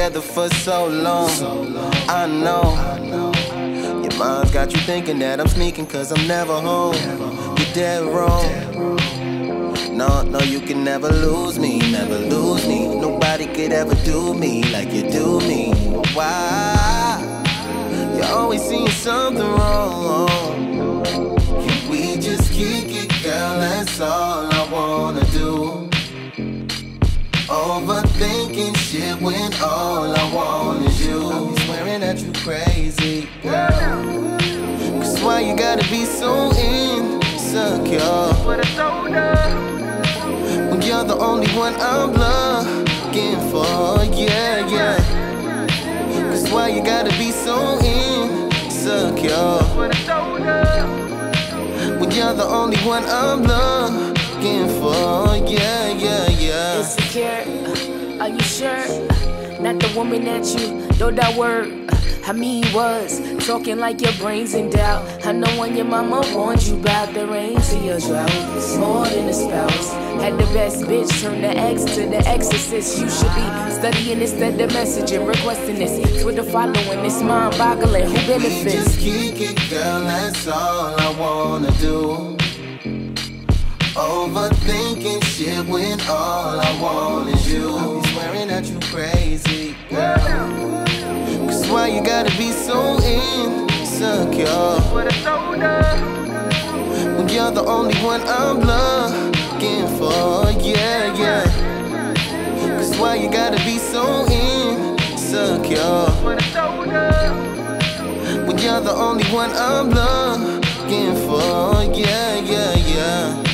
together for so long. I know your mind's got you thinking that I'm sneaking cause I'm never home. You're dead wrong. No, you can never lose me, never lose me. Nobody could ever do me like you do me. Why? You're always seeing something wrong. Can we just kick it, girl? That's all I wanna do. Overthinking shit when all I want is you. I'm swearing that you crazy, girl. Cause why you gotta be so insecure when you're the only one I'm looking for, yeah. Cause why you gotta be so insecure when you're the only one I'm looking for, yeah. Insecure, are you sure? Not the woman that you know that word. I mean was talking like your brain's in doubt. I know when your mama warned you about the rain to your drought. More than a spouse. Had the best bitch turn the ex to the exorcist. You should be studying instead of messaging, requesting this Twitter following. It's mind-boggling. Who benefits? We just kick it, girl. That's all I wanna do. Overthinking shit when all I want is you. I'm swearing that you crazy, girl. Cause why you gotta be so insecure when you're the only one I'm looking for, yeah. Cause why you gotta be so insecure when you're the only one I'm looking for, yeah.